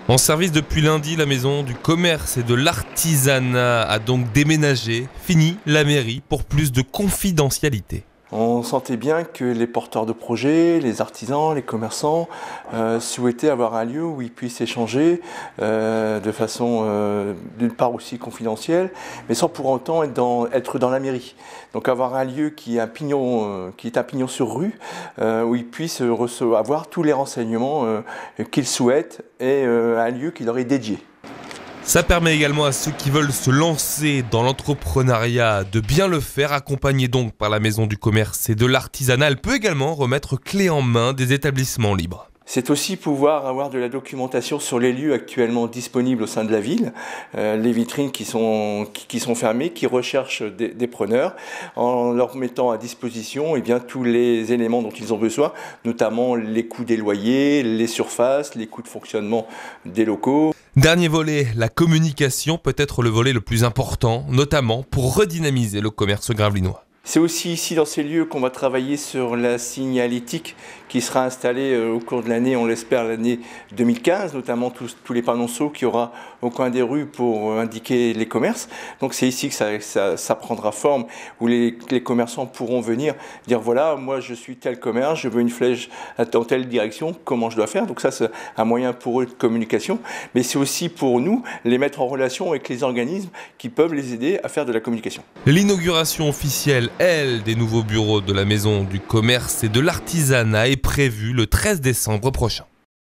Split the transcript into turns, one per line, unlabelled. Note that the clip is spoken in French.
En service depuis lundi, la maison du commerce et de l'artisanat a donc déménagé. Fini la mairie pour plus de confidentialité.
On sentait bien que les porteurs de projets, les artisans, les commerçants souhaitaient avoir un lieu où ils puissent échanger de façon d'une part aussi confidentielle, mais sans pour autant être dans la mairie. Donc avoir un lieu qui est un pignon sur rue, où ils puissent avoir tous les renseignements qu'ils souhaitent et un lieu qui leur est dédié.
Ça permet également à ceux qui veulent se lancer dans l'entrepreneuriat de bien le faire, accompagnés donc par la Maison du commerce et de l'artisanat. Elle peut également remettre clé en main des établissements libres.
C'est aussi pouvoir avoir de la documentation sur les lieux actuellement disponibles au sein de la ville, les vitrines qui sont fermées, qui recherchent des preneurs, en leur mettant à disposition tous les éléments dont ils ont besoin, notamment les coûts des loyers, les surfaces, les coûts de fonctionnement des locaux.
Dernier volet, la communication peut être le volet le plus important, notamment pour redynamiser le commerce gravelinois.
C'est aussi ici dans ces lieux qu'on va travailler sur la signalétique qui sera installée au cours de l'année, on l'espère l'année 2015, notamment tous les panonceaux qu'il y aura au coin des rues pour indiquer les commerces. Donc c'est ici que ça prendra forme, où les commerçants pourront venir dire voilà, moi je suis tel commerce, je veux une flèche dans telle direction, comment je dois faire. Donc ça c'est un moyen pour eux de communication, mais c'est aussi pour nous les mettre en relation avec les organismes qui peuvent les aider à faire de la communication.
L'inauguration officielle des nouveaux bureaux de la Maison du commerce et de l'artisanat est prévue le 13 décembre prochain.